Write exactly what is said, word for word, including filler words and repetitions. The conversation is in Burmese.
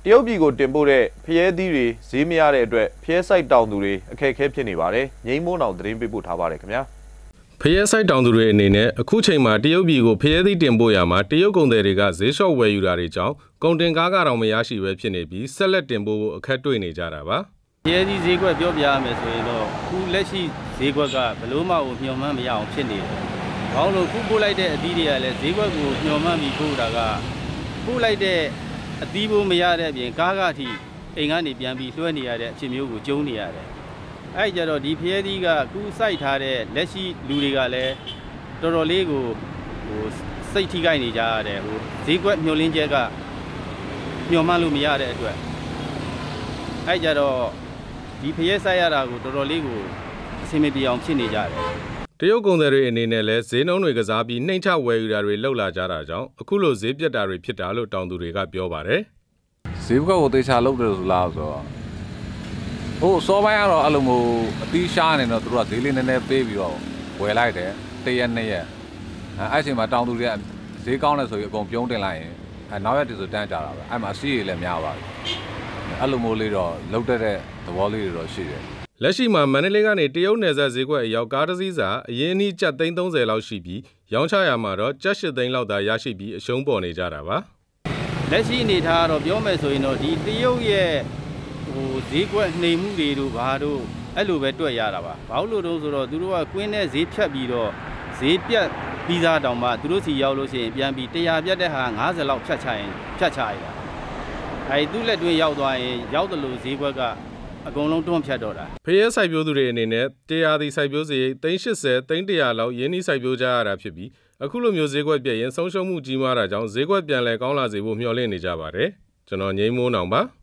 ရုတ်ပြည်ကိုတင်ပို့တဲ့ဖျဲသီးတွေဈေးမရတဲ့အတွက်ဖျဲဆိုင်တောင်သူတွေအခက်အခဲဖြစ်နေပါတယ်။ငိမ့်မိုးအောင်သတင်းပေးပို့ထားပါတယ်ခင်ဗျာ။ဖျဲဆိုင်တောင်သူတွေအနေနဲ့အခုချိန်မှာတရုတ်ပြည်ကိုဖျဲသီးတင်ပို့ရမှာတရုတ်ကုန်သည်တွေကဈေးလျှော့ဝယ်ယူတာတွေကြောင့်ကုန်တင်ကားကတော့မရရှိပဲဖြစ်နေပြီးဆက်လက်တင်ပို့ဖို့အခက်တွေ့နေကြတာပါ။ဖျဲသီးဈေးကွက်ပြောပြရမယ်ဆိုရင်တော့ခုလက်ရှိဈေးကွက်ကဘလို့မှကိုမျှော်မှန်းမရအောင်ဖြစ်နေတယ်။ဘာလို့ခုပို့လိုက်တဲ့အသီးတွေကလည်းဈေးကွက်ကိုမျှော်မှန်းပြီးပို့တာကပို့လိုက်တဲ့အသီးဖို့မရတဲ့အပြင်ကားကအထိအိမ်ကနေပြန်ပြီးလွှဲနေရတဲ့အဖြစ်မျိုးကိုကျုံနေရတယ်။အဲ့ကြတော့ဒီဖျဲသီးကခုစိုက်ထားတဲ့လက်ရှိလူတွေကလည်းတော်တော်လေးကိုဟိုစိတ်ထိခိုက်နေကြရတယ်ဟိုဈေးကွက်မျှော်လင့်ချက်ကမျှော်မှန်းလို့မရတဲ့အတွက်အဲ့ကြတော့ဒီဖျဲစိုက်ရတာကိုတော်တော်လေးကိုအဆင်မပြေအောင်ဖြစ်နေကြတယ်တရုတ်ကုန်သည်တွေအနေနဲ့လည်းဈေးနှုန်းတွေကစားပြီးနှိမ့်ချဝယ်ယူတာတွေလှုပ်လာကြတာကြောင့်အခုလိုဈေးပြတ်တာတွေဖြစ်တာလို့တောင်သူတွေကပြောပါတယ်ဈေးကွက်ကိုသေချာလုပ်တယ်ဆိုလားဆိုတော့ဟိုစောပိုင်းကတော့အဲ့လိုမျိုးအသီးရှားနေတော့သူတို့ကဈေးလေးနည်းနည်းပေးပြီးတော့ဝယ်လိုက်တယ်တစ်ရက်နှစ်ရက်အဲ့အချိန်မှာတောင်သူတွေကဈေးကောင်းတယ်ဆိုပြီးအကုန်ပြုံးတင်လိုက်ရင်အဲ့နောက်ရက်တည်းဆိုတန်းကြတာပဲအဲ့မှာအစီးတွေလည်းများပါပြီအဲ့လိုမျိုးလေးတော့လုတ်တဲ့သဘောလေးတွေတော့ရှိတယ်လက်ရှိမှာမန္တလေးကနေတရုတ်နယ်စပ်ဈေးကွက်အရောက်ကားတစ်စီးစာအရင်းအနှီးကျပ်သိန်းသုံးဆယ်လောက်ရှိပြီးရောင်းချရမှာတော့ကျပ်ရှစ်သိန်းလောက်သာရရှိပြီးအရှုံးပေါ်နေကြတာပါလက်ရှိအနေထားကတော့ပြောမယ်ဆိုရင်တော့ဒီတရုတ်ရဲ့ဟိုဈေးကွက်နှိမ်မှုတွေတို့ဘာတို့အဲ့လိုပဲတွေ့ရတာပါဘာလို့လို့ဆိုတော့သူတို့ကကွင်းနဲ့ဈေးဖြတ်ပြီးတော့ဈေးပြတ်ပြီးသားတောင်မှသူတို့စီရောက်လို့ရှိရင်ပြန်ပြီးတရားပြတ်တဲ့ဟာငါးဆယ်လောက်ဖြတ်ချရင်ဖြတ်ချရတာအဲ့သူ့လက်တွင်းရောက်သွားရင်ရောက်တယ်လို့ဈေးကွက်ကအကုန်လုံးတွန်းဖြတ်တော့တာဖျဲစိုက်ပျိုးသူတွေအနေနဲ့တရားသည်စိုက်ပျိုးစရိတ်သိန်းရှစ်ဆယ်သိန်းတစ်ရာလောက်ရင်းနှီးစိုက်ပျိုးကြရတာဖြစ်ပြီးအခုလိုမျိုးဈေးကွက်ပြည့်ရင်ဆုံးရှုံးမှုကြီးမားတာကြောင့်ဈေးကွက်ပြန်လည်ကောင်းလာစေဖို့မျှော်လင့်နေကြပါတယ်ကျွန်တော်ငိမ့်မိုးအောင်ပါ